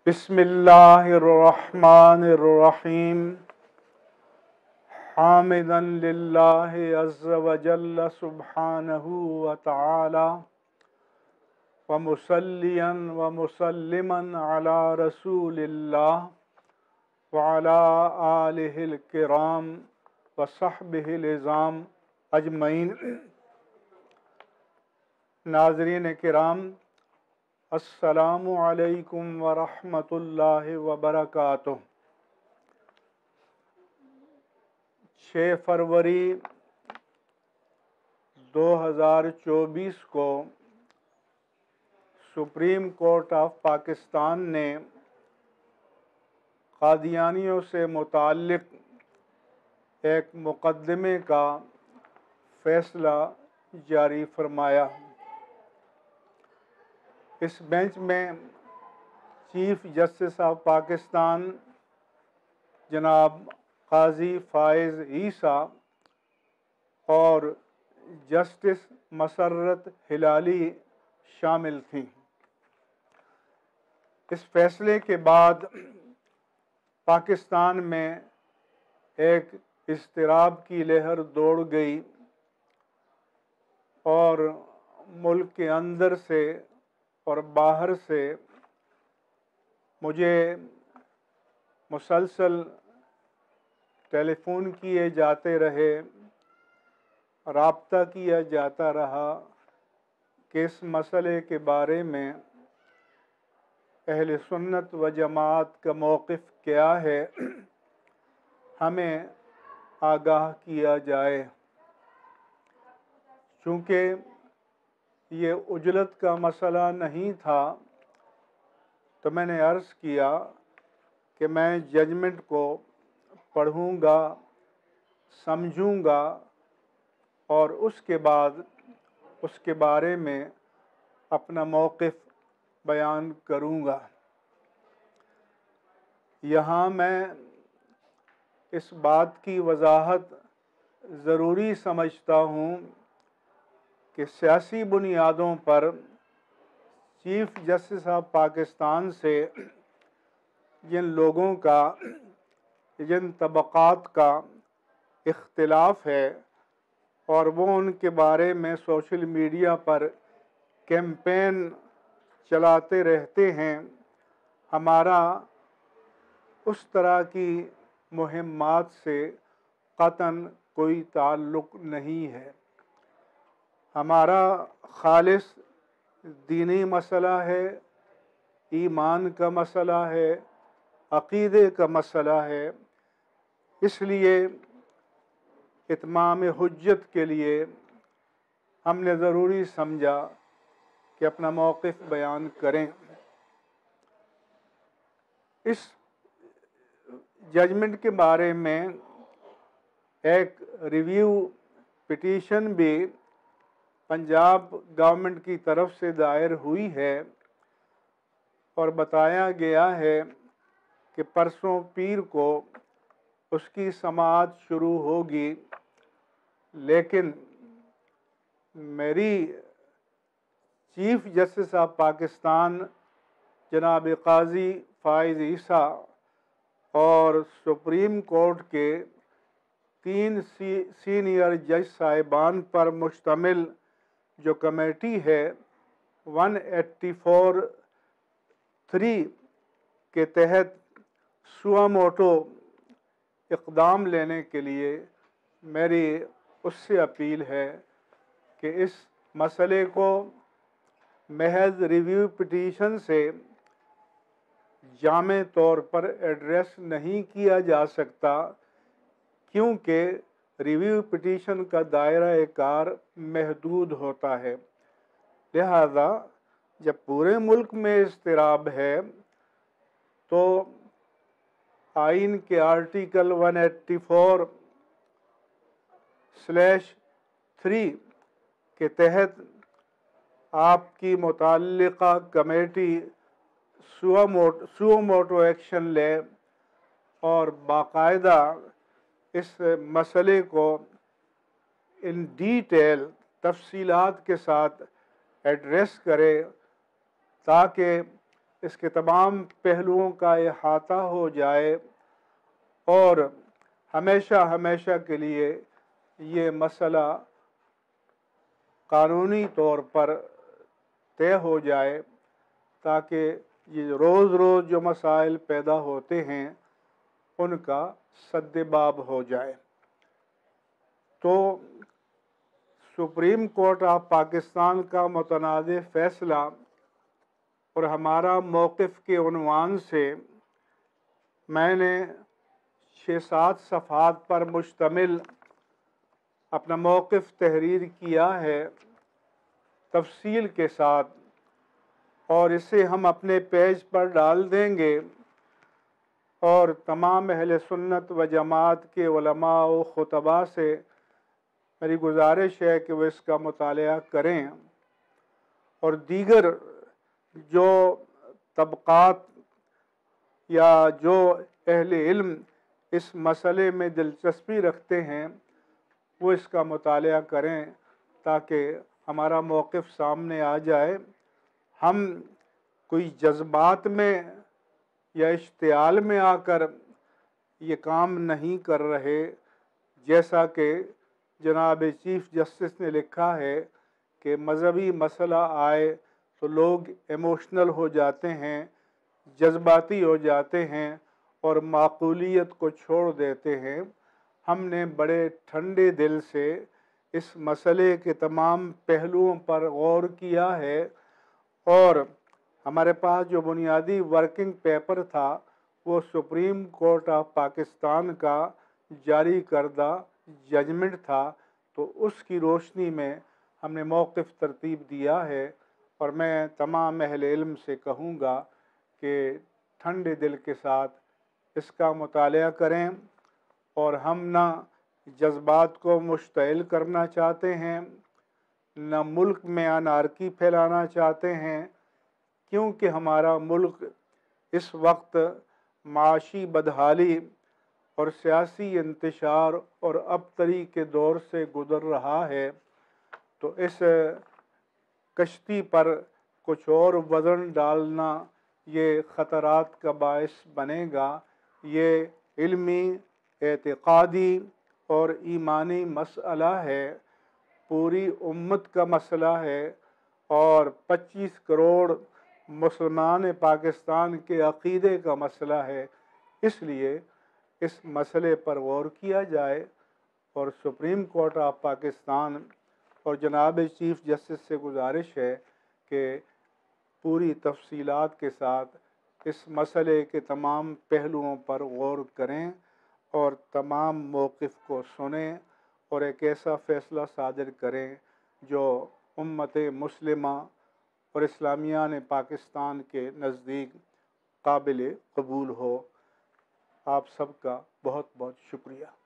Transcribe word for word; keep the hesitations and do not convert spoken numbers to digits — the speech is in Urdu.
بسم اللہ الرحمن الرحیم حامدا للہ عز وجل سبحانہ وتعالی ومصلیا ومسلما علی رسول اللہ وعلی آلہ الکرام وصحبہ العظام اجمعین۔ ناظرین کرام، السلام علیکم ورحمۃ اللہ وبرکاتہ۔ چھ فروری دو ہزار چوبیس کو سپریم کورٹ آف پاکستان نے قادیانیوں سے متعلق ایک مقدمے کا فیصلہ جاری فرمایا۔ اس بینچ میں چیف جسٹس آف پاکستان جناب قاضی فائز عیسیٰ اور جسٹس مسرت ہلالی شامل تھیں۔ اس فیصلے کے بعد پاکستان میں ایک اضطراب کی لہر دوڑ گئی اور ملک کے اندر سے اور باہر سے مجھے مسلسل ٹیلی فون کیے جاتے رہے، رابطہ کیا جاتا رہا کہ اس مسئلے کے بارے میں اہل سنت و جماعت کا موقف کیا ہے، ہمیں آگاہ کیا جائے۔ چونکہ یہ عجلت کا مسئلہ نہیں تھا تو میں نے عرض کیا کہ میں ججمنٹ کو پڑھوں گا، سمجھوں گا اور اس کے بعد اس کے بارے میں اپنا موقف بیان کروں گا۔ یہاں میں اس بات کی وضاحت ضروری سمجھتا ہوں کہ سیاسی بنیادوں پر چیف جسٹس آف پاکستان سے جن لوگوں کا، جن طبقات کا اختلاف ہے اور وہ ان کے بارے میں سوشل میڈیا پر کیمپین چلاتے رہتے ہیں، ہمارا اس طرح کی مہمات سے قطعاً کوئی تعلق نہیں ہے۔ ہمارا خالص دینی مسئلہ ہے، ایمان کا مسئلہ ہے، عقیدے کا مسئلہ ہے۔ اس لیے اتمام حجت کے لیے ہم نے ضروری سمجھا کہ اپنا موقف بیان کریں۔ اس ججمنٹ کے بارے میں ایک ریویو پٹیشن بھی پنجاب گورنمنٹ کی طرف سے دائر ہوئی ہے اور بتایا گیا ہے کہ پرسوں پیر کو اس کی سماعت شروع ہوگی، لیکن میری چیف جسٹس آف پاکستان جناب قاضی فائز عیسیٰ اور سپریم کورٹ کے تین سی سینئر جج صاحبان پر مشتمل جو کمیٹی ہے، ون ایٹی فور تھری کے تحت سوا موٹو اقدام لینے کے لیے میری اس سے اپیل ہے کہ اس مسئلے کو محض ریویو پٹیشن سے جامع طور پر ایڈریس نہیں کیا جا سکتا، کیونکہ ریویو پٹیشن کا دائرہ کار محدود ہوتا ہے۔ لہذا جب پورے ملک میں اضطراب ہے تو آئین کے article one eighty four slash three کے تحت آپ کی متعلقہ کمیٹی سو موٹو ایکشن لے اور باقاعدہ اس مسئلے کو ان ڈیٹیل تفصیلات کے ساتھ ایڈریس کرے تاکہ اس کے تمام پہلوؤں کا احاطہ ہو جائے اور ہمیشہ ہمیشہ کے لیے یہ مسئلہ قانونی طور پر طے ہو جائے، تاکہ یہ روز روز جو مسائل پیدا ہوتے ہیں ان کا سد باب ہو جائے۔ تو سپریم کورٹ آف پاکستان کا متنازع فیصلہ اور ہمارا موقف کے عنوان سے میں نے چھ سات صفحات پر مشتمل اپنا موقف تحریر کیا ہے تفصیل کے ساتھ، اور اسے ہم اپنے پیج پر ڈال دیں گے، اور تمام اہل سنت و جماعت کے علماء و خطباء سے میری گزارش ہے کہ وہ اس کا مطالعہ کریں، اور دیگر جو طبقات یا جو اہل علم اس مسئلے میں دلچسپی رکھتے ہیں وہ اس کا مطالعہ کریں، تاکہ ہمارا موقف سامنے آ جائے۔ ہم کوئی جذبات میں یا اشتعال میں آ کر یہ کام نہیں کر رہے، جیسا کہ جناب چیف جسٹس نے لکھا ہے کہ مذہبی مسئلہ آئے تو لوگ ایموشنل ہو جاتے ہیں، جذباتی ہو جاتے ہیں اور معقولیت کو چھوڑ دیتے ہیں۔ ہم نے بڑے ٹھنڈے دل سے اس مسئلے کے تمام پہلوؤں پر غور کیا ہے، اور ہمارے پاس جو بنیادی ورکنگ پیپر تھا وہ سپریم کورٹ آف پاکستان کا جاری کردہ ججمنٹ تھا، تو اس کی روشنی میں ہم نے موقف ترتیب دیا ہے، اور میں تمام اہل علم سے کہوں گا کہ ٹھنڈے دل کے ساتھ اس کا مطالعہ کریں، اور ہم نہ جذبات کو مشتعل کرنا چاہتے ہیں، نہ ملک میں انارکی پھیلانا چاہتے ہیں، کیونکہ ہمارا ملک اس وقت معاشی بدحالی اور سیاسی انتشار اور ابتری کے دور سے گزر رہا ہے۔ تو اس کشتی پر کچھ اور وزن ڈالنا یہ خطرات کا باعث بنے گا۔ یہ علمی، اعتقادی اور ایمانی مسئلہ ہے، پوری امت کا مسئلہ ہے، اور پچیس کروڑ مسلمان پاکستان کے عقیدے کا مسئلہ ہے۔ اس لیے اس مسئلے پر غور کیا جائے، اور سپریم کورٹ آف پاکستان اور جناب چیف جسٹس سے گزارش ہے کہ پوری تفصیلات کے ساتھ اس مسئلے کے تمام پہلوؤں پر غور کریں اور تمام موقف کو سنیں، اور ایک ایسا فیصلہ صادر کریں جو امت مسلمہ اور اسلامیان پاکستان کے نزدیک قابل قبول ہو۔ آپ سب کا بہت بہت شکریہ۔